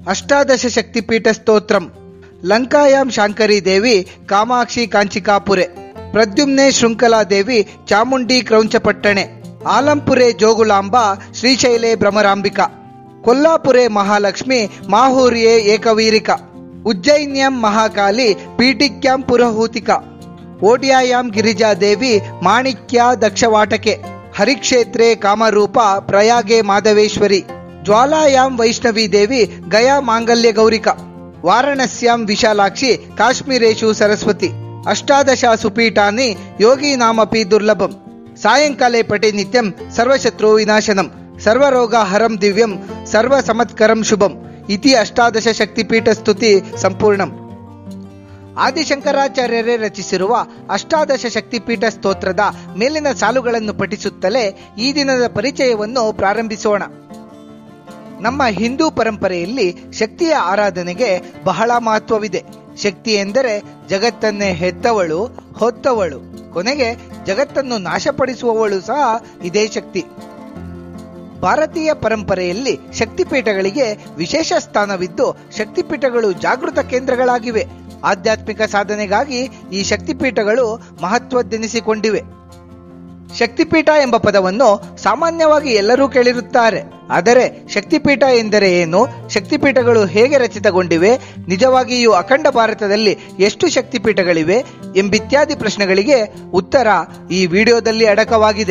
ಅಷ್ಟಾದಶ ಶಕ್ತಿಪೀಠ ಸ್ತೋತ್ರಂ. ಲಂಕಾಯಾಂ ಶಾಂಕರಿ ದೇವಿ ಕಾಮಾಕ್ಷಿ ಕಾಂಚಿಕಾಪುರೆ, ಪ್ರದ್ಯುಮ್ನೆ ಶೃಂಖಲಾ ದೇವಿ ಚಾಮುಂಡಿ ಕ್ರೌಂಚಪಟ್ಟಣೆ, ಆಲಂಪುರೆ ಜೋಗುಲಾಂಬ ಶ್ರೀಶೈಲೆ ಭ್ರಮರಾಂಬಿಕಾ, ಕೊಲ್ಲಾಪುರೆ ಮಹಾಲಕ್ಷ್ಮಿ ಮಾಹೂರಿಯೇ ಏಕವೀರಿಕ, ಉಜ್ಜೈನ್ಯಾಂ ಮಹಾಕಾಲಿ ಪೀಠಿಕ್ಯಾಂ ಪುರಹೂತಿಕ, ಓಡ್ಯಾಯಾಂ ಗಿರಿಜಾದೇವಿ ಮಾಣಿಕ್ಯ ದಕ್ಷವಾಟಕೆ, ಹರಿಕ್ಷೇತ್ರೆ ಕಾಮರೂಪ ಪ್ರಯಾಗೆ ಮಾಧವೇಶ್ವರಿ, ಜ್ವಾಲಾಯಾಂ ವೈಷ್ಣವಿ ದೇವಿ ಗಯಾ ಮಾಂಗಲ್ಯ ಗೌರಿಕ, ವಾರಣಸ್ಯಾಂ ವಿಶಾಲಾಕ್ಷಿ ಕಾಶ್ಮೀರೇಶು ಸರಸ್ವತಿ. ಅಷ್ಟಾದಶಾಸು ಪೀಠಾನಿ ಯೋಗೀನಾಮಪಿ ದುರ್ಲಭಂ, ಸಾಯಂಕಾಲೆ ಪಠೆ ನಿತ್ಯಂ ಸರ್ವಶತ್ರು ವಿನಾಶನಂ, ಸರ್ವರೋಗ ಹರಂ ದಿವ್ಯಂ ಸರ್ವ ಸಮತ್ಕರಂ ಶುಭಂ ಇತಿ ಅಷ್ಟಾದಶ ಶಕ್ತಿಪೀಠ ಸ್ತುತಿ ಸಂಪೂರ್ಣಂ. ಆದಿಶಂಕರಾಚಾರ್ಯರೇ ರಚಿಸಿರುವ ಅಷ್ಟಾದಶ ಶಕ್ತಿಪೀಠ ಸ್ತೋತ್ರದ ಮೇಲಿನ ಸಾಲುಗಳನ್ನು ಪಠಿಸುತ್ತಲೇ ಈ ದಿನದ ಪರಿಚಯವನ್ನು ಪ್ರಾರಂಭಿಸೋಣ. ನಮ್ಮ ಹಿಂದೂ ಪರಂಪರೆಯಲ್ಲಿ ಶಕ್ತಿಯ ಆರಾಧನೆಗೆ ಬಹಳ ಮಹತ್ವವಿದೆ. ಶಕ್ತಿ ಎಂದರೆ ಜಗತ್ತನ್ನೇ ಹೆತ್ತವಳು, ಹೊತ್ತವಳು, ಕೊನೆಗೆ ಜಗತ್ತನ್ನು ನಾಶಪಡಿಸುವವಳು ಸಹ ಇದೇ ಶಕ್ತಿ. ಭಾರತೀಯ ಪರಂಪರೆಯಲ್ಲಿ ಶಕ್ತಿಪೀಠಗಳಿಗೆ ವಿಶೇಷ ಸ್ಥಾನವಿದ್ದು, ಶಕ್ತಿಪೀಠಗಳು ಜಾಗೃತ ಕೇಂದ್ರಗಳಾಗಿವೆ. ಆಧ್ಯಾತ್ಮಿಕ ಸಾಧನೆಗಾಗಿ ಈ ಶಕ್ತಿಪೀಠಗಳು ಮಹತ್ವದ್ದೆನಿಸಿಕೊಂಡಿವೆ. ಶಕ್ತಿಪೀಠ ಎಂಬ ಪದವನ್ನು ಸಾಮಾನ್ಯವಾಗಿ ಎಲ್ಲರೂ ಕೇಳಿರುತ್ತಾರೆ. ಆದರೆ ಶಕ್ತಿಪೀಠ ಎಂದರೆ ಏನು, ಶಕ್ತಿಪೀಠಗಳು ಹೇಗೆ ರಚಿತಗೊಂಡಿವೆ, ನಿಜವಾಗಿಯೂ ಅಖಂಡ ಭಾರತದಲ್ಲಿ ಎಷ್ಟು ಶಕ್ತಿಪೀಠಗಳಿವೆ ಎಂಬಿತ್ಯಾದಿ ಪ್ರಶ್ನೆಗಳಿಗೆ ಉತ್ತರ ಈ ವಿಡಿಯೋದಲ್ಲಿ ಅಡಕವಾಗಿದೆ.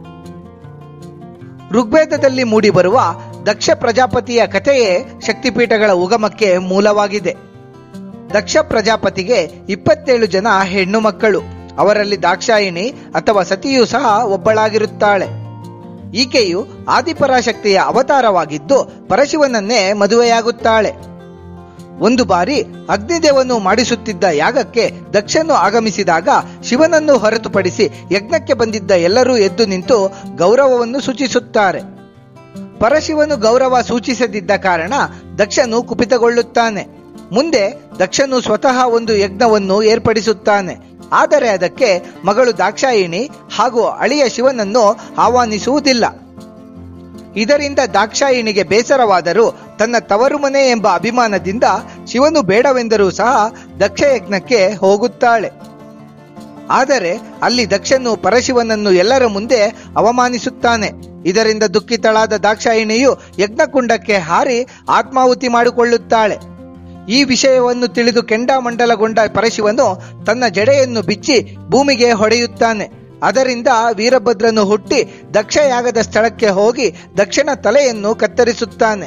ಋಗ್ವೇದದಲ್ಲಿ ಮೂಡಿಬರುವ ದಕ್ಷ ಪ್ರಜಾಪತಿಯ ಕಥೆಯೇ ಶಕ್ತಿಪೀಠಗಳ ಉಗಮಕ್ಕೆ ಮೂಲವಾಗಿದೆ. ದಕ್ಷ ಪ್ರಜಾಪತಿಗೆ 27 ಜನ ಹೆಣ್ಣು ಮಕ್ಕಳು. ಅವರಲ್ಲಿ ದಾಕ್ಷಾಯಿಣಿ ಅಥವಾ ಸತಿಯೂ ಸಹ ಒಬ್ಬಳಾಗಿರುತ್ತಾಳೆ. ಈಕೆಯು ಆದಿಪರಾಶಕ್ತಿಯ ಅವತಾರವಾಗಿದ್ದು ಪರಶಿವನನ್ನೇ ಮದುವೆಯಾಗುತ್ತಾಳೆ. ಒಂದು ಬಾರಿ ಅಗ್ನಿದೇವನು ಮಾಡಿಸುತ್ತಿದ್ದ ಯಾಗಕ್ಕೆ ದಕ್ಷನು ಆಗಮಿಸಿದಾಗ ಶಿವನನ್ನು ಹೊರತುಪಡಿಸಿ ಯಜ್ಞಕ್ಕೆ ಬಂದಿದ್ದ ಎಲ್ಲರೂ ಎದ್ದು ನಿಂತು ಗೌರವವನ್ನು ಸೂಚಿಸುತ್ತಾರೆ. ಪರಶಿವನು ಗೌರವ ಸೂಚಿಸದಿದ್ದ ಕಾರಣ ದಕ್ಷನು ಕುಪಿತಗೊಳ್ಳುತ್ತಾನೆ. ಮುಂದೆ ದಕ್ಷನು ಸ್ವತಃ ಒಂದು ಯಜ್ಞವನ್ನು ಏರ್ಪಡಿಸುತ್ತಾನೆ. ಆದರೆ ಅದಕ್ಕೆ ಮಗಳು ದಾಕ್ಷಾಯಿಣಿ ಹಾಗೂ ಅಳಿಯ ಶಿವನನ್ನು ಆಹ್ವಾನಿಸುವುದಿಲ್ಲ. ಇದರಿಂದ ದಾಕ್ಷಾಯಿಣಿಗೆ ಬೇಸರವಾದರೂ ತನ್ನ ತವರು ಮನೆ ಎಂಬ ಅಭಿಮಾನದಿಂದ ಶಿವನು ಬೇಡವೆಂದರೂ ಸಹ ದಕ್ಷ ಯಜ್ಞಕ್ಕೆ ಹೋಗುತ್ತಾಳೆ. ಆದರೆ ಅಲ್ಲಿ ದಕ್ಷನು ಪರಶಿವನನ್ನು ಎಲ್ಲರ ಮುಂದೆ ಅವಮಾನಿಸುತ್ತಾನೆ. ಇದರಿಂದ ದುಃಖಿತಳಾದ ದಾಕ್ಷಾಯಿಣಿಯು ಯಜ್ಞಕುಂಡಕ್ಕೆ ಹಾರಿ ಆತ್ಮಾಹುತಿ ಮಾಡಿಕೊಳ್ಳುತ್ತಾಳೆ. ಈ ವಿಷಯವನ್ನು ತಿಳಿದು ಕೆಂಡಾಮಂಡಲಗೊಂಡ ಪರಶಿವನು ತನ್ನ ಜಡೆಯನ್ನು ಬಿಚ್ಚಿ ಭೂಮಿಗೆ ಹೊಡೆಯುತ್ತಾನೆ. ಅದರಿಂದ ವೀರಭದ್ರನು ಹುಟ್ಟಿ ದಕ್ಷಯಾಗದ ಸ್ಥಳಕ್ಕೆ ಹೋಗಿ ದಕ್ಷನ ತಲೆಯನ್ನು ಕತ್ತರಿಸುತ್ತಾನೆ.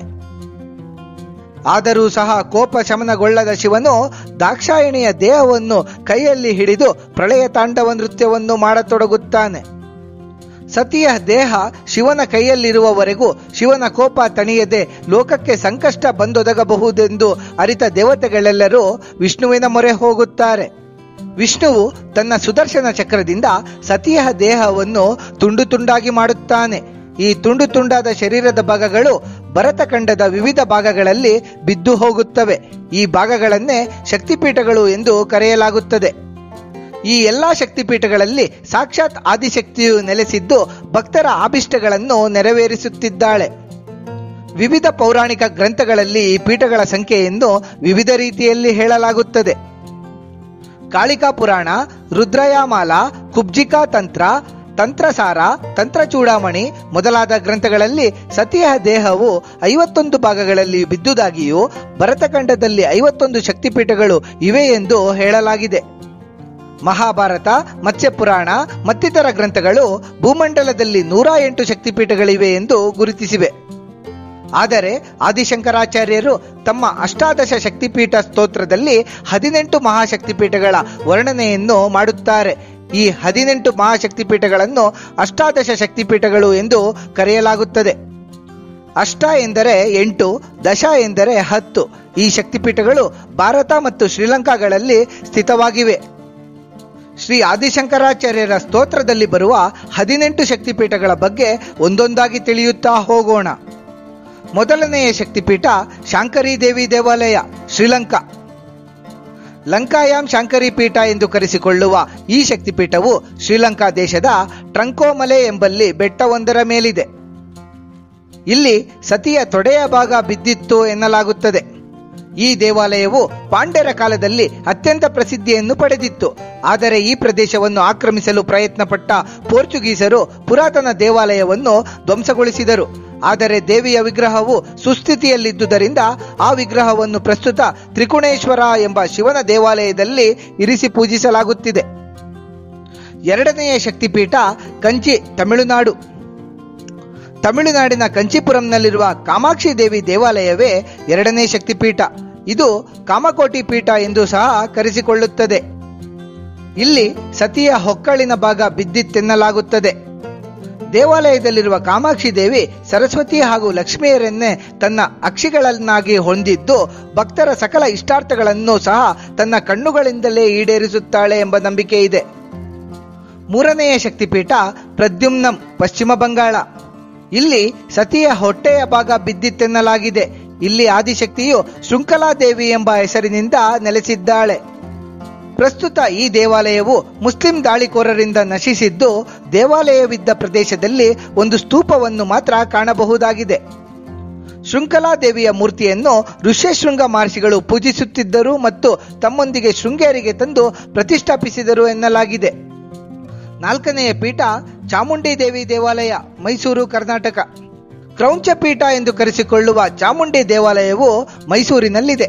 ಆದರೂ ಸಹ ಕೋಪ ಶಮನಗೊಳ್ಳದ ಶಿವನು ದಾಕ್ಷಾಯಿಣಿಯ ದೇಹವನ್ನು ಕೈಯಲ್ಲಿ ಹಿಡಿದು ಪ್ರಳಯ ತಾಂಡವ ನೃತ್ಯವನ್ನು ಮಾಡತೊಡಗುತ್ತಾನೆ. ಸತಿಯ ದೇಹ ಶಿವನ ಕೈಯಲ್ಲಿರುವವರೆಗೂ ಶಿವನ ಕೋಪ ತಣಿಯದೆ ಲೋಕಕ್ಕೆ ಸಂಕಷ್ಟ ಬಂದೊದಗಬಹುದೆಂದು ಅರಿತ ದೇವತೆಗಳೆಲ್ಲರೂ ವಿಷ್ಣುವಿನ ಮೊರೆ ಹೋಗುತ್ತಾರೆ. ವಿಷ್ಣುವು ತನ್ನ ಸುದರ್ಶನ ಚಕ್ರದಿಂದ ಸತಿಯ ದೇಹವನ್ನು ತುಂಡು ತುಂಡಾಗಿ ಮಾಡುತ್ತಾನೆ. ಈ ತುಂಡು ತುಂಡಾದ ಶರೀರದ ಭಾಗಗಳು ಭರತಖಂಡದ ವಿವಿಧ ಭಾಗಗಳಲ್ಲಿ ಬಿದ್ದು ಹೋಗುತ್ತವೆ. ಈ ಭಾಗಗಳನ್ನೇ ಶಕ್ತಿಪೀಠಗಳು ಎಂದು ಕರೆಯಲಾಗುತ್ತದೆ. ಈ ಎಲ್ಲಾ ಶಕ್ತಿಪೀಠಗಳಲ್ಲಿ ಸಾಕ್ಷಾತ್ ಆದಿಶಕ್ತಿಯು ನೆಲೆಸಿದ್ದು ಭಕ್ತರ ಆಭಿಷ್ಟಗಳನ್ನು ನೆರವೇರಿಸುತ್ತಿದ್ದಾಳೆ. ವಿವಿಧ ಪೌರಾಣಿಕ ಗ್ರಂಥಗಳಲ್ಲಿ ಈ ಪೀಠಗಳ ಸಂಖ್ಯೆಯನ್ನು ವಿವಿಧ ರೀತಿಯಲ್ಲಿ ಹೇಳಲಾಗುತ್ತದೆ. ಕಾಳಿಕಾ ಪುರಾಣ, ರುದ್ರಯಾಮಾಲ, ಕುಬ್ಜಿಕಾ ತಂತ್ರ, ತಂತ್ರಸಾರ, ತಂತ್ರಚೂಡಾಮಣಿ ಮೊದಲಾದ ಗ್ರಂಥಗಳಲ್ಲಿ ಸತಿಯ ದೇಹವು 51 ಭಾಗಗಳಲ್ಲಿ ಬಿದ್ದುದಾಗಿಯೂ ಭರತಖಂಡದಲ್ಲಿ 51 ಶಕ್ತಿಪೀಠಗಳು ಇವೆ ಎಂದು ಹೇಳಲಾಗಿದೆ. ಮಹಾಭಾರತ, ಮತ್ಸ್ಯಪುರಾಣ ಮತ್ತಿತರ ಗ್ರಂಥಗಳು ಭೂಮಂಡಲದಲ್ಲಿ 108 ಶಕ್ತಿಪೀಠಗಳಿವೆ ಎಂದು ಗುರುತಿಸಿವೆ. ಆದರೆ ಆದಿಶಂಕರಾಚಾರ್ಯರು ತಮ್ಮ ಅಷ್ಟಾದಶ ಶಕ್ತಿಪೀಠ ಸ್ತೋತ್ರದಲ್ಲಿ 18 ಮಹಾಶಕ್ತಿಪೀಠಗಳ ವರ್ಣನೆಯನ್ನು ಮಾಡುತ್ತಾರೆ. ಈ 18 ಮಹಾಶಕ್ತಿಪೀಠಗಳನ್ನು ಅಷ್ಟಾದಶ ಶಕ್ತಿಪೀಠಗಳು ಎಂದು ಕರೆಯಲಾಗುತ್ತದೆ. ಅಷ್ಟ ಎಂದರೆ 8, ದಶ ಎಂದರೆ 10. ಈ ಶಕ್ತಿಪೀಠಗಳು ಭಾರತ ಮತ್ತು ಶ್ರೀಲಂಕಾಗಳಲ್ಲಿ ಸ್ಥಿತವಾಗಿವೆ. ಶ್ರೀ ಆದಿಶಂಕರಾಚಾರ್ಯರ ಸ್ತೋತ್ರದಲ್ಲಿ ಬರುವ 18 ಶಕ್ತಿಪೀಠಗಳ ಬಗ್ಗೆ ಒಂದೊಂದಾಗಿ ತಿಳಿಯುತ್ತಾ ಹೋಗೋಣ. ಮೊದಲನೆಯ ಶಕ್ತಿಪೀಠ ಶಾಂಕರಿ ದೇವಿ ದೇವಾಲಯ, ಶ್ರೀಲಂಕಾ. ಲಂಕಾಯಾಂ ಶಾಂಕರಿ ಪೀಠ ಎಂದು ಕರೆಸಿಕೊಳ್ಳುವ ಈ ಶಕ್ತಿಪೀಠವು ಶ್ರೀಲಂಕಾ ದೇಶದ ಟ್ರಂಕೋಮಲೆ ಎಂಬಲ್ಲಿ ಬೆಟ್ಟವೊಂದರ ಮೇಲಿದೆ. ಇಲ್ಲಿ ಸತಿಯ ತೊಡೆಯ ಭಾಗ ಬಿದ್ದಿತ್ತು ಎನ್ನಲಾಗುತ್ತದೆ. ಈ ದೇವಾಲಯವು ಪಾಂಡ್ಯರ ಕಾಲದಲ್ಲಿ ಅತ್ಯಂತ ಪ್ರಸಿದ್ಧಿಯನ್ನು ಪಡೆದಿತ್ತು. ಆದರೆ ಈ ಪ್ರದೇಶವನ್ನು ಆಕ್ರಮಿಸಲು ಪ್ರಯತ್ನಪಟ್ಟ ಪೋರ್ಚುಗೀಸರು ಪುರಾತನ ದೇವಾಲಯವನ್ನು ಧ್ವಂಸಗೊಳಿಸಿದರು. ಆದರೆ ದೇವಿಯ ವಿಗ್ರಹವು ಸುಸ್ಥಿತಿಯಲ್ಲಿದ್ದುದರಿಂದ ಆ ವಿಗ್ರಹವನ್ನು ಪ್ರಸ್ತುತ ತ್ರಿಕೋಣೇಶ್ವರ ಎಂಬ ಶಿವನ ದೇವಾಲಯದಲ್ಲಿ ಇರಿಸಿ ಪೂಜಿಸಲಾಗುತ್ತಿದೆ. ಎರಡನೆಯ ಶಕ್ತಿಪೀಠ ಕಂಚಿ, ತಮಿಳುನಾಡು. ತಮಿಳುನಾಡಿನ ಕಂಚಿಪುರಂನಲ್ಲಿರುವ ಕಾಮಾಕ್ಷಿ ದೇವಿ ದೇವಾಲಯವೇ ಎರಡನೇ ಶಕ್ತಿಪೀಠ. ಇದು ಕಾಮಕೋಟಿ ಪೀಠ ಎಂದು ಸಹ ಕರೆಸಿಕೊಳ್ಳುತ್ತದೆ. ಇಲ್ಲಿ ಸತಿಯ ಹೊಕ್ಕಳಿನ ಭಾಗ ಬಿದ್ದಿತ್ತೆನ್ನಲಾಗುತ್ತದೆ. ದೇವಾಲಯದಲ್ಲಿರುವ ಕಾಮಾಕ್ಷಿ ದೇವಿ ಸರಸ್ವತಿ ಹಾಗೂ ಲಕ್ಷ್ಮಿಯರನ್ನೇ ತನ್ನ ಅಕ್ಷಿಗಳನ್ನಾಗಿ ಹೊಂದಿದ್ದು ಭಕ್ತರ ಸಕಲ ಇಷ್ಟಾರ್ಥಗಳನ್ನು ಸಹ ತನ್ನ ಕಣ್ಣುಗಳಿಂದಲೇ ಈಡೇರಿಸುತ್ತಾಳೆ ಎಂಬ ನಂಬಿಕೆ ಇದೆ. ಮೂರನೆಯ ಶಕ್ತಿಪೀಠ ಪ್ರದ್ಯುಮ್ನಂ, ಪಶ್ಚಿಮ ಬಂಗಾಳ. ಇಲ್ಲಿ ಸತಿಯ ಹೊಟ್ಟೆಯ ಭಾಗ ಬಿದ್ದಿತ್ತೆನ್ನಲಾಗಿದೆ. ಇಲ್ಲಿ ಆದಿಶಕ್ತಿಯು ಶೃಂಖಲಾದೇವಿ ಎಂಬ ಹೆಸರಿನಿಂದ ನೆಲೆಸಿದ್ದಾಳೆ. ಪ್ರಸ್ತುತ ಈ ದೇವಾಲಯವು ಮುಸ್ಲಿಂ ದಾಳಿಕೋರರಿಂದ ನಶಿಸಿದ್ದು ದೇವಾಲಯವಿದ್ದ ಪ್ರದೇಶದಲ್ಲಿ ಒಂದು ಸ್ತೂಪವನ್ನು ಮಾತ್ರ ಕಾಣಬಹುದಾಗಿದೆ. ಶೃಂಖಲಾದೇವಿಯ ಮೂರ್ತಿಯನ್ನು ಋಷ್ಯಶೃಂಗ ಮಹರ್ಷಿಗಳು ಪೂಜಿಸುತ್ತಿದ್ದರು ಮತ್ತು ತಮ್ಮೊಂದಿಗೆ ಶೃಂಗೇರಿಗೆ ತಂದು ಪ್ರತಿಷ್ಠಾಪಿಸಿದರು ಎನ್ನಲಾಗಿದೆ. ನಾಲ್ಕನೆಯ ಪೀಠ ಚಾಮುಂಡಿ ದೇವಿ ದೇವಾಲಯ, ಮೈಸೂರು, ಕರ್ನಾಟಕ. ಕ್ರೌಂಚ ಪೀಠ ಎಂದು ಕರೆಸಿಕೊಳ್ಳುವ ಚಾಮುಂಡಿ ದೇವಾಲಯವು ಮೈಸೂರಿನಲ್ಲಿದೆ.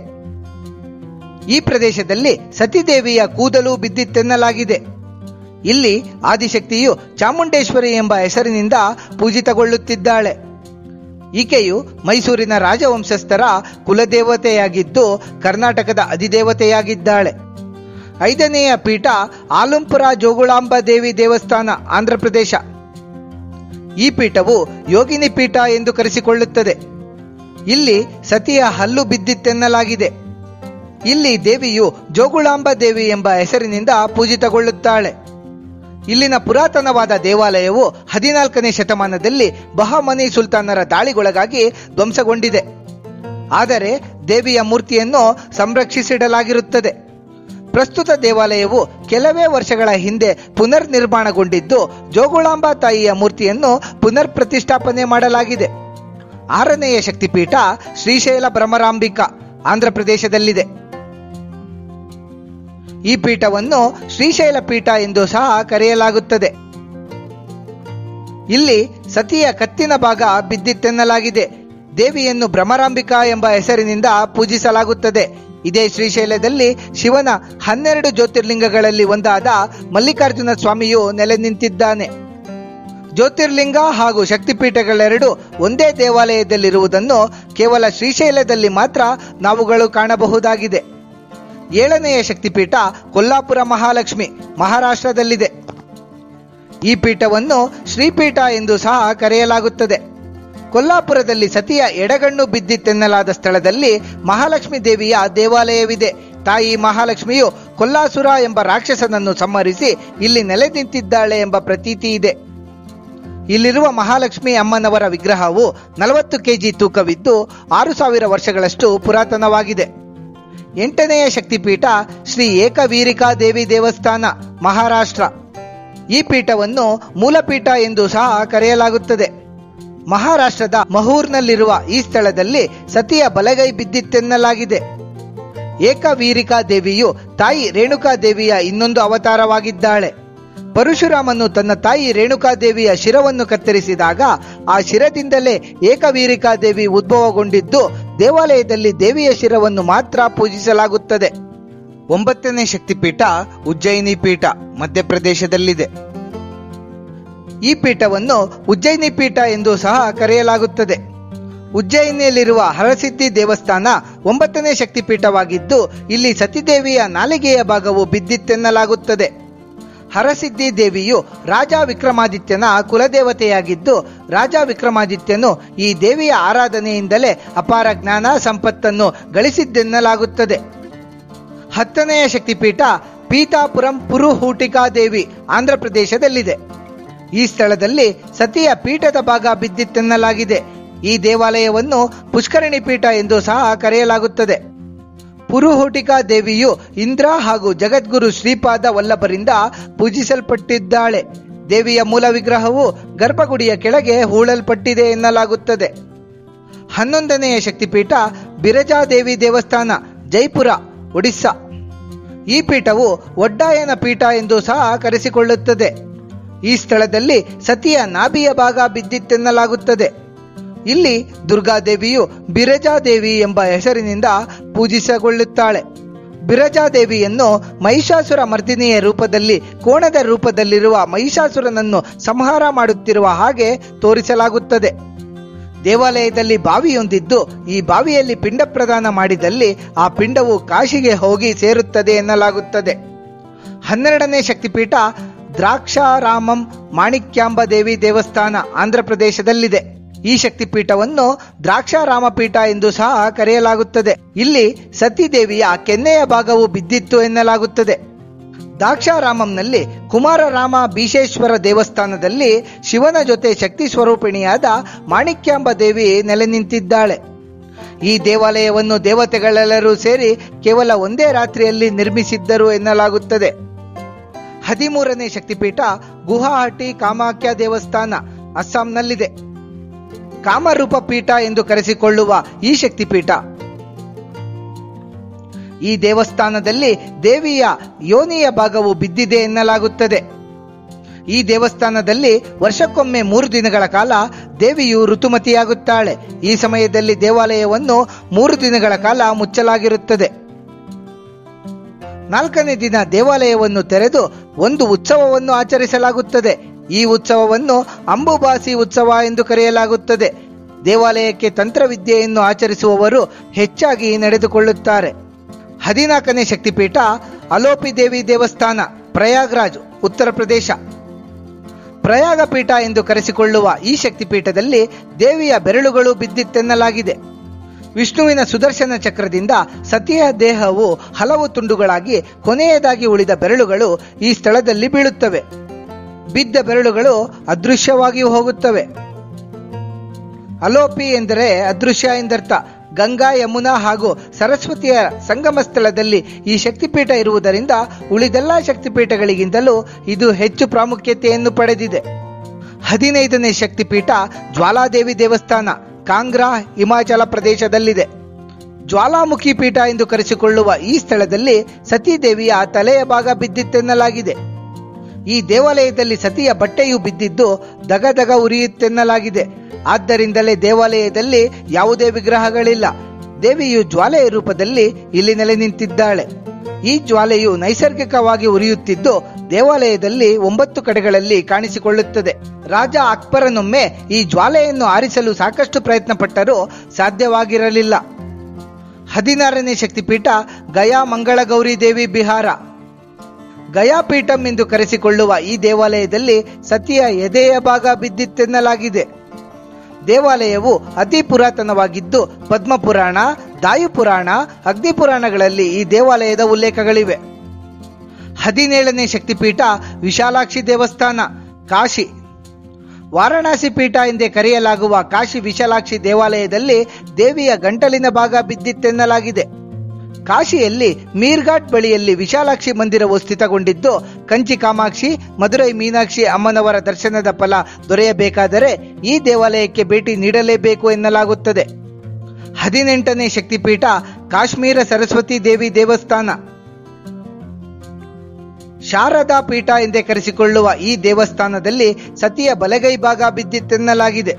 ಈ ಪ್ರದೇಶದಲ್ಲಿ ಸತಿದೇವಿಯ ಕೂದಲು ಬಿದ್ದಿತ್ತೆನ್ನಲಾಗಿದೆ. ಇಲ್ಲಿ ಆದಿಶಕ್ತಿಯು ಚಾಮುಂಡೇಶ್ವರಿ ಎಂಬ ಹೆಸರಿನಿಂದ ಪೂಜಿತಗೊಳ್ಳುತ್ತಿದ್ದಾಳೆ. ಈಕೆಯು ಮೈಸೂರಿನ ರಾಜವಂಶಸ್ಥರ ಕುಲದೇವತೆಯಾಗಿದ್ದು ಕರ್ನಾಟಕದ ಅಧಿದೇವತೆಯಾಗಿದ್ದಾಳೆ. ಐದನೆಯ ಪೀಠ ಆಲಂಪುರ ಜೋಗುಳಾಂಬ ದೇವಿ ದೇವಸ್ಥಾನ, ಆಂಧ್ರಪ್ರದೇಶ. ಈ ಪೀಠವು ಯೋಗಿನಿ ಪೀಠ ಎಂದು ಕರೆಸಿಕೊಳ್ಳುತ್ತದೆ. ಇಲ್ಲಿ ಸತಿಯ ಹಲ್ಲು ಬಿದ್ದಿತ್ತೆನ್ನಲಾಗಿದೆ. ಇಲ್ಲಿ ದೇವಿಯು ಜೋಗುಳಾಂಬ ದೇವಿ ಎಂಬ ಹೆಸರಿನಿಂದ ಪೂಜಿತಗೊಳ್ಳುತ್ತಾಳೆ. ಇಲ್ಲಿನ ಪುರಾತನವಾದ ದೇವಾಲಯವು 14ನೇ ಶತಮಾನದಲ್ಲಿ ಬಹಮನಿ ಸುಲ್ತಾನರ ದಾಳಿಗೊಳಗಾಗಿ ಧ್ವಂಸಗೊಂಡಿದೆ. ಆದರೆ ದೇವಿಯ ಮೂರ್ತಿಯನ್ನು ಸಂರಕ್ಷಿಸಿಡಲಾಗಿರುತ್ತದೆ. ಪ್ರಸ್ತುತ ದೇವಾಲಯವು ಕೆಲವೇ ವರ್ಷಗಳ ಹಿಂದೆ ಪುನರ್ ನಿರ್ಮಾಣಗೊಂಡಿದ್ದು ಜೋಗುಳಾಂಬ ತಾಯಿಯ ಮೂರ್ತಿಯನ್ನು ಪುನರ್ ಪ್ರತಿಷ್ಠಾಪನೆ ಮಾಡಲಾಗಿದೆ. ಆರನೆಯ ಶಕ್ತಿಪೀಠ ಶ್ರೀಶೈಲ ಭ್ರಮರಾಂಬಿಕಾ, ಆಂಧ್ರಪ್ರದೇಶದಲ್ಲಿದೆ. ಈ ಪೀಠವನ್ನು ಶ್ರೀಶೈಲ ಪೀಠ ಎಂದು ಸಹ ಕರೆಯಲಾಗುತ್ತದೆ. ಇಲ್ಲಿ ಸತಿಯ ಕತ್ತಿನ ಭಾಗ ಬಿದ್ದಿತ್ತೆನ್ನಲಾಗಿದೆ. ದೇವಿಯನ್ನು ಭ್ರಮರಾಂಬಿಕಾ ಎಂಬ ಹೆಸರಿನಿಂದ ಪೂಜಿಸಲಾಗುತ್ತದೆ. ಇದೇ ಶ್ರೀಶೈಲದಲ್ಲಿ ಶಿವನ 12 ಜ್ಯೋತಿರ್ಲಿಂಗಗಳಲ್ಲಿ ಒಂದಾದ ಮಲ್ಲಿಕಾರ್ಜುನ ಸ್ವಾಮಿಯು ನೆಲೆ ನಿಂತಿದ್ದಾನೆ. ಜ್ಯೋತಿರ್ಲಿಂಗ ಹಾಗೂ ಶಕ್ತಿಪೀಠಗಳೆರಡು ಒಂದೇ ದೇವಾಲಯದಲ್ಲಿರುವುದನ್ನು ಕೇವಲ ಶ್ರೀಶೈಲದಲ್ಲಿ ಮಾತ್ರ ನಾವುಗಳು ಕಾಣಬಹುದಾಗಿದೆ. ಏಳನೆಯ ಶಕ್ತಿಪೀಠ ಕೊಲ್ಲಾಪುರ ಮಹಾಲಕ್ಷ್ಮಿ, ಮಹಾರಾಷ್ಟ್ರದಲ್ಲಿದೆ. ಈ ಪೀಠವನ್ನು ಶ್ರೀಪೀಠ ಎಂದು ಸಹ ಕರೆಯಲಾಗುತ್ತದೆ. ಕೊಲ್ಲಾಪುರದಲ್ಲಿ ಸತಿಯ ಎಡಗಣ್ಣು ಬಿದ್ದಿತ್ತೆನ್ನಲಾದ ಸ್ಥಳದಲ್ಲಿ ಮಹಾಲಕ್ಷ್ಮಿ ದೇವಿಯ ದೇವಾಲಯವಿದೆ. ತಾಯಿ ಮಹಾಲಕ್ಷ್ಮಿಯು ಕೊಲ್ಲಾಸುರ ಎಂಬ ರಾಕ್ಷಸನನ್ನು ಸಂಹರಿಸಿ ಇಲ್ಲಿ ನೆಲೆ ನಿಂತಿದ್ದಾಳೆ ಎಂಬ ಪ್ರತೀತಿ ಇದೆ. ಇಲ್ಲಿರುವ ಮಹಾಲಕ್ಷ್ಮಿ ಅಮ್ಮನವರ ವಿಗ್ರಹವು 40 kg ತೂಕವಿದ್ದು 6000 ವರ್ಷಗಳಷ್ಟು ಪುರಾತನವಾಗಿದೆ. 8ನೆಯ ಶಕ್ತಿಪೀಠ ಶ್ರೀ ಏಕವೀರಿಕಾ ದೇವಿ ದೇವಸ್ಥಾನ, ಮಹಾರಾಷ್ಟ್ರ. ಈ ಪೀಠವನ್ನು ಮೂಲಪೀಠ ಎಂದು ಸಹ ಕರೆಯಲಾಗುತ್ತದೆ. ಮಹಾರಾಷ್ಟ್ರದ ಮಹೂರ್ನಲ್ಲಿರುವ ಈ ಸ್ಥಳದಲ್ಲಿ ಸತಿಯ ಬಲಗೈ ಬಿದ್ದಿತ್ತೆನ್ನಲಾಗಿದೆ. ಏಕವೀರಿಕಾ ದೇವಿಯು ತಾಯಿ ರೇಣುಕಾ ದೇವಿಯ ಇನ್ನೊಂದು ಅವತಾರವಾಗಿದ್ದಾಳೆ. ಪರಶುರಾಮನು ತನ್ನ ತಾಯಿ ರೇಣುಕಾ ದೇವಿಯ ಶಿರವನ್ನು ಕತ್ತರಿಸಿದಾಗ ಆ ಶಿರದಿಂದಲೇ ಏಕವೀರಿಕಾ ದೇವಿ ಉದ್ಭವಗೊಂಡಿದ್ದು ದೇವಾಲಯದಲ್ಲಿ ದೇವಿಯ ಶಿರವನ್ನು ಮಾತ್ರ ಪೂಜಿಸಲಾಗುತ್ತದೆ. 9ನೇ ಶಕ್ತಿಪೀಠ ಉಜ್ಜಯಿನಿ ಪೀಠ, ಮಧ್ಯಪ್ರದೇಶದಲ್ಲಿದೆ. ಈ ಪೀಠವನ್ನು ಉಜ್ಜಯಿನಿ ಪೀಠ ಎಂದು ಸಹ ಕರೆಯಲಾಗುತ್ತದೆ. ಉಜ್ಜಯಿನಿಯಲ್ಲಿರುವ ಹರಸಿದ್ಧಿ ದೇವಸ್ಥಾನ 9ನೇ ಶಕ್ತಿಪೀಠವಾಗಿದ್ದು ಇಲ್ಲಿ ಸತಿದೇವಿಯ ನಾಲಿಗೆಯ ಭಾಗವು ಬಿದ್ದಿತ್ತೆನ್ನಲಾಗುತ್ತದೆ. ಹರಸಿದ್ಧಿ ದೇವಿಯು ರಾಜ ವಿಕ್ರಮಾದಿತ್ಯನ ಕುಲದೇವತೆಯಾಗಿದ್ದು ರಾಜ ವಿಕ್ರಮಾದಿತ್ಯನು ಈ ದೇವಿಯ ಆರಾಧನೆಯಿಂದಲೇ ಅಪಾರ ಜ್ಞಾನ ಸಂಪತ್ತನ್ನು ಗಳಿಸಿದ್ದೆನ್ನಲಾಗುತ್ತದೆ. 10ನೆಯ ಶಕ್ತಿಪೀಠ ಪೀತಾಪುರಂ ಪುರುಹೂಟಿಕಾ ದೇವಿ, ಆಂಧ್ರಪ್ರದೇಶದಲ್ಲಿದೆ. ಈ ಸ್ಥಳದಲ್ಲಿ ಸತಿಯ ಪೀಠದ ಭಾಗ ಬಿದ್ದಿತ್ತೆನ್ನಲಾಗಿದೆ. ಈ ದೇವಾಲಯವನ್ನು ಪುಷ್ಕರಣಿ ಪೀಠ ಎಂದು ಸಹ ಕರೆಯಲಾಗುತ್ತದೆ. ಪುರುಹೂಟಿಕಾ ದೇವಿಯು ಇಂದ್ರ ಹಾಗೂ ಜಗದ್ಗುರು ಶ್ರೀಪಾದ ವಲ್ಲಭರಿಂದ ಪೂಜಿಸಲ್ಪಟ್ಟಿದ್ದಾಳೆ. ದೇವಿಯ ಮೂಲ ವಿಗ್ರಹವು ಗರ್ಭಗುಡಿಯ ಕೆಳಗೆ ಹೂಳಲ್ಪಟ್ಟಿದೆ ಎನ್ನಲಾಗುತ್ತದೆ. 11ನೆಯ ಶಕ್ತಿಪೀಠ ಬಿರಜಾದೇವಿ ದೇವಸ್ಥಾನ, ಜೈಪುರ, ಒಡಿಸ್ಸಾ. ಈ ಪೀಠವು ಒಡ್ಡಾಯನ ಪೀಠ ಎಂದು ಸಹ ಕರೆಸಿಕೊಳ್ಳುತ್ತದೆ. ಈ ಸ್ಥಳದಲ್ಲಿ ಸತಿಯ ನಾಭಿಯ ಭಾಗ ಬಿದ್ದಿತ್ತೆನ್ನಲಾಗುತ್ತದೆ. ಇಲ್ಲಿ ದುರ್ಗಾದೇವಿಯು ಬಿರಜಾದೇವಿ ಎಂಬ ಹೆಸರಿನಿಂದ ಪೂಜಿಸಗೊಳ್ಳುತ್ತಾಳೆ. ಬಿರಜಾದೇವಿಯನ್ನು ಮಹಿಷಾಸುರ ಮರ್ದಿನಿಯ ರೂಪದಲ್ಲಿ, ಕೋಣದ ರೂಪದಲ್ಲಿರುವ ಮಹಿಷಾಸುರನನ್ನು ಸಂಹಾರ ಮಾಡುತ್ತಿರುವ ಹಾಗೆ ತೋರಿಸಲಾಗುತ್ತದೆ. ದೇವಾಲಯದಲ್ಲಿ ಬಾವಿಯೊಂದಿದ್ದು, ಈ ಬಾವಿಯಲ್ಲಿ ಪಿಂಡ ಪ್ರದಾನ ಮಾಡಿದಲ್ಲಿ ಆ ಪಿಂಡವು ಕಾಶಿಗೆ ಹೋಗಿ ಸೇರುತ್ತದೆ ಎನ್ನಲಾಗುತ್ತದೆ. 12ನೇ ಶಕ್ತಿಪೀಠ ದ್ರಾಕ್ಷಾರಾಮಂ ಮಾಣಿಕ್ಯಾಂಬ ದೇವಿ ದೇವಸ್ಥಾನ, ಆಂಧ್ರಪ್ರದೇಶದಲ್ಲಿದೆ. ಈ ಶಕ್ತಿಪೀಠವನ್ನು ದ್ರಾಕ್ಷಾರಾಮ ಪೀಠ ಎಂದು ಸಹ ಕರೆಯಲಾಗುತ್ತದೆ. ಇಲ್ಲಿ ಸತಿದೇವಿಯ ಕೆನ್ನೆಯ ಭಾಗವು ಬಿದ್ದಿತ್ತು ಎನ್ನಲಾಗುತ್ತದೆ. ದ್ರಾಕ್ಷಾರಾಮಂನಲ್ಲಿ ಕುಮಾರರಾಮ ಭೀಷೇಶ್ವರ ದೇವಸ್ಥಾನದಲ್ಲಿ ಶಿವನ ಜೊತೆ ಶಕ್ತಿ ಸ್ವರೂಪಿಣಿಯಾದ ಮಾಣಿಕ್ಯಾಂಬ ದೇವಿ ನೆಲೆ ನಿಂತಿದ್ದಾಳೆ. ಈ ದೇವಾಲಯವನ್ನು ದೇವತೆಗಳೆಲ್ಲರೂ ಸೇರಿ ಕೇವಲ ಒಂದೇ ರಾತ್ರಿಯಲ್ಲಿ ನಿರ್ಮಿಸಿದ್ದರು ಎನ್ನಲಾಗುತ್ತದೆ. 13ನೇ ಶಕ್ತಿಪೀಠ ಗುವಾಹಟಿ ಕಾಮಾಖ್ಯ ದೇವಸ್ಥಾನ, ಅಸ್ಸಾಂನಲ್ಲಿದೆ. ಕಾಮರೂಪ ಪೀಠ ಎಂದು ಕರೆಸಿಕೊಳ್ಳುವ ಈ ಶಕ್ತಿಪೀಠ, ಈ ದೇವಸ್ಥಾನದಲ್ಲಿ ದೇವಿಯ ಯೋನಿಯ ಭಾಗವು ಬಿದ್ದಿದೆ ಎನ್ನಲಾಗುತ್ತದೆ. ಈ ದೇವಸ್ಥಾನದಲ್ಲಿ ವರ್ಷಕ್ಕೊಮ್ಮೆ 3 ದಿನಗಳ ಕಾಲ ದೇವಿಯು ಋತುಮತಿಯಾಗುತ್ತಾಳೆ. ಈ ಸಮಯದಲ್ಲಿ ದೇವಾಲಯವನ್ನು 3 ದಿನಗಳ ಕಾಲ ಮುಚ್ಚಲಾಗಿರುತ್ತದೆ. 4ನೇ ದಿನ ದೇವಾಲಯವನ್ನು ತೆರೆದು ಒಂದು ಉತ್ಸವವನ್ನು ಆಚರಿಸಲಾಗುತ್ತದೆ. ಈ ಉತ್ಸವವನ್ನು ಅಂಬುಬಾಸಿ ಉತ್ಸವ ಎಂದು ಕರೆಯಲಾಗುತ್ತದೆ. ದೇವಾಲಯಕ್ಕೆ ತಂತ್ರವಿದ್ಯೆಯನ್ನು ಆಚರಿಸುವವರು ಹೆಚ್ಚಾಗಿ ನಡೆದುಕೊಳ್ಳುತ್ತಾರೆ. 14ನೇ ಶಕ್ತಿಪೀಠ ಅಲೋಪಿ ದೇವಿ ದೇವಸ್ಥಾನ, ಪ್ರಯಾಗ್ರಾಜ್, ಉತ್ತರ ಪ್ರದೇಶ. ಪ್ರಯಾಗ ಪೀಠ ಎಂದು ಕರೆಸಿಕೊಳ್ಳುವ ಈ ಶಕ್ತಿಪೀಠದಲ್ಲಿ ದೇವಿಯ ಬೆರಳುಗಳು ಬಿದ್ದಿತ್ತೆನ್ನಲಾಗಿದೆ. ವಿಷ್ಣುವಿನ ಸುದರ್ಶನ ಚಕ್ರದಿಂದ ಸತಿಯ ದೇಹವು ಹಲವು ತುಂಡುಗಳಾಗಿ ಕೊನೆಯದಾಗಿ ಉಳಿದ ಬೆರಳುಗಳು ಈ ಸ್ಥಳದಲ್ಲಿ ಬೀಳುತ್ತವೆ. ಬಿದ್ದ ಬೆರಳುಗಳು ಅದೃಶ್ಯವಾಗಿ ಹೋಗುತ್ತವೆ. ಅಲೋಪಿ ಎಂದರೆ ಅದೃಶ್ಯ ಎಂದರ್ಥ. ಗಂಗಾ, ಯಮುನಾ ಹಾಗೂ ಸರಸ್ವತಿಯ ಸಂಗಮ ಸ್ಥಳದಲ್ಲಿ ಈ ಶಕ್ತಿಪೀಠ ಇರುವುದರಿಂದ ಉಳಿದೆಲ್ಲ ಶಕ್ತಿಪೀಠಗಳಿಗಿಂತಲೂ ಇದು ಹೆಚ್ಚು ಪ್ರಾಮುಖ್ಯತೆಯನ್ನು ಪಡೆದಿದೆ. 15ನೇ ಶಕ್ತಿಪೀಠ ಜ್ವಾಲಾದೇವಿ ದೇವಸ್ಥಾನ, ಕಾಂಗ್ರಾ, ಹಿಮಾಚಲ ಪ್ರದೇಶದಲ್ಲಿದೆ. ಜ್ವಾಲಾಮುಖಿ ಪೀಠ ಎಂದು ಕರೆಸಿಕೊಳ್ಳುವ ಈ ಸ್ಥಳದಲ್ಲಿ ಸತೀದೇವಿಯ ತಲೆಯ ಭಾಗ ಬಿದ್ದಿತ್ತೆನ್ನಲಾಗಿದೆ. ಈ ದೇವಾಲಯದಲ್ಲಿ ಸತಿಯ ಬಟ್ಟೆಯು ಬಿದ್ದಿದ್ದು ದಗದಗ ಉರಿಯುತ್ತೆನ್ನಲಾಗಿದೆ. ಆದ್ದರಿಂದಲೇ ದೇವಾಲಯದಲ್ಲಿ ಯಾವುದೇ ವಿಗ್ರಹಗಳಿಲ್ಲ. ದೇವಿಯು ಜ್ವಾಲೆಯ ರೂಪದಲ್ಲಿ ಇಲ್ಲಿ ನೆಲೆ ನಿಂತಿದ್ದಾಳೆ. ಈ ಜ್ವಾಲೆಯು ನೈಸರ್ಗಿಕವಾಗಿ ಉರಿಯುತ್ತಿದ್ದು ದೇವಾಲಯದಲ್ಲಿ 9 ಕಡೆಗಳಲ್ಲಿ ಕಾಣಿಸಿಕೊಳ್ಳುತ್ತದೆ. ರಾಜ ಅಕ್ಬರನೊಮ್ಮೆ ಈ ಜ್ವಾಲೆಯನ್ನು ಆರಿಸಲು ಸಾಕಷ್ಟು ಪ್ರಯತ್ನ ಪಟ್ಟರೂ ಸಾಧ್ಯವಾಗಿರಲಿಲ್ಲ. 16ನೇ ಶಕ್ತಿಪೀಠ ಗಯಾ ಮಂಗಳಗೌರಿ ದೇವಿ, ಬಿಹಾರ. ಗಯಾಪೀಠಂ ಎಂದು ಕರೆಸಿಕೊಳ್ಳುವ ಈ ದೇವಾಲಯದಲ್ಲಿ ಸತಿಯ ಎದೆಯ ಭಾಗ ಬಿದ್ದಿತ್ತೆನ್ನಲಾಗಿದೆ. ದೇವಾಲಯವು ಅತಿ ಪುರಾತನವಾಗಿದ್ದು ಪದ್ಮಪುರಾಣ, ದಾಯುಪುರಾಣ, ಅಗ್ನಿಪುರಾಣಗಳಲ್ಲಿ ಈ ದೇವಾಲಯದ ಉಲ್ಲೇಖಗಳಿವೆ. 17ನೇ ಶಕ್ತಿಪೀಠ ವಿಶಾಲಾಕ್ಷಿ ದೇವಸ್ಥಾನ, ಕಾಶಿ. ವಾರಣಾಸಿ ಪೀಠ ಎಂದೇ ಕರೆಯಲಾಗುವ ಕಾಶಿ ವಿಶಾಲಾಕ್ಷಿ ದೇವಾಲಯದಲ್ಲಿ ದೇವಿಯ ಗಂಟಲಿನ ಭಾಗ ಬಿದ್ದಿತ್ತೆನ್ನಲಾಗಿದೆ. ಕಾಶಿಯಲ್ಲಿ ಮೀರ್ಘಾಟ್ ಬಳಿಯಲ್ಲಿ ವಿಶಾಲಾಕ್ಷಿ ಮಂದಿರವು ಸ್ಥಿತಗೊಂಡಿದ್ದು, ಕಂಚಿ ಕಾಮಾಕ್ಷಿ, ಮಧುರೈ ಮೀನಾಕ್ಷಿ ಅಮ್ಮನವರ ದರ್ಶನದ ಫಲ ದೊರೆಯಬೇಕಾದರೆ ಈ ದೇವಾಲಯಕ್ಕೆ ಭೇಟಿ ನೀಡಲೇಬೇಕು ಎನ್ನಲಾಗುತ್ತದೆ. 18ನೇ ಶಕ್ತಿಪೀಠ ಕಾಶ್ಮೀರ ಸರಸ್ವತಿ ದೇವಿ ದೇವಸ್ಥಾನ, ಶಾರದಾ ಪೀಠ ಎಂದೇ ಕರೆಸಿಕೊಳ್ಳುವ ಈ ದೇವಸ್ಥಾನದಲ್ಲಿ ಸತಿಯ ಬಲಗೈ ಭಾಗ ಬಿದ್ದಿತ್ತೆನ್ನಲಾಗಿದೆ.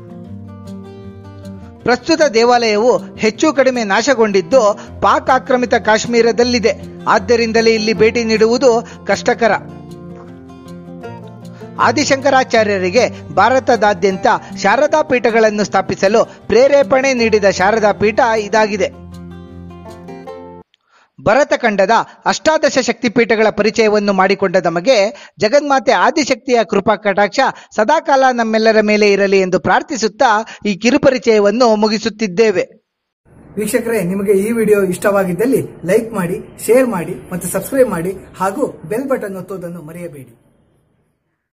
ಪ್ರಸ್ತುತ ದೇವಾಲಯವು ಹೆಚ್ಚು ಕಡಿಮೆ ನಾಶಗೊಂಡಿದ್ದು ಪಾಕ್ ಆಕ್ರಮಿತ ಕಾಶ್ಮೀರದಲ್ಲಿದೆ. ಆದ್ದರಿಂದಲೇ ಇಲ್ಲಿ ಭೇಟಿ ನೀಡುವುದು ಕಷ್ಟಕರ. ಆದಿಶಂಕರಾಚಾರ್ಯರಿಗೆ ಭಾರತದಾದ್ಯಂತ ಶಾರದಾ ಪೀಠಗಳನ್ನು ಸ್ಥಾಪಿಸಲು ಪ್ರೇರೇಪಣೆ ನೀಡಿದ ಶಾರದಾ ಪೀಠ ಇದಾಗಿದೆ. ಭರತಖಂಡದ 18 ಶಕ್ತಿಪೀಠಗಳ ಪರಿಚಯವನ್ನು ಮಾಡಿಕೊಂಡ ನಮಗೆ ಜಗನ್ಮಾತೆ ಆದಿಶಕ್ತಿಯ ಕೃಪಾ ಕಟಾಕ್ಷ ಸದಾಕಾಲ ನಮ್ಮೆಲ್ಲರ ಮೇಲೆ ಇರಲಿ ಎಂದು ಪ್ರಾರ್ಥಿಸುತ್ತಾ ಈ ಕಿರುಪರಿಚಯವನ್ನು ಮುಗಿಸುತ್ತಿದ್ದೇವೆ. ವೀಕ್ಷಕರೇ, ನಿಮಗೆ ಈ ವಿಡಿಯೋ ಇಷ್ಟವಾಗಿದ್ದಲ್ಲಿ ಲೈಕ್ ಮಾಡಿ, ಶೇರ್ ಮಾಡಿ ಮತ್ತು ಸಬ್ಸ್ಕ್ರೈಬ್ ಮಾಡಿ ಹಾಗೂ ಬೆಲ್ ಬಟನ್ ಒತ್ತುವುದನ್ನು ಮರೆಯಬೇಡಿ.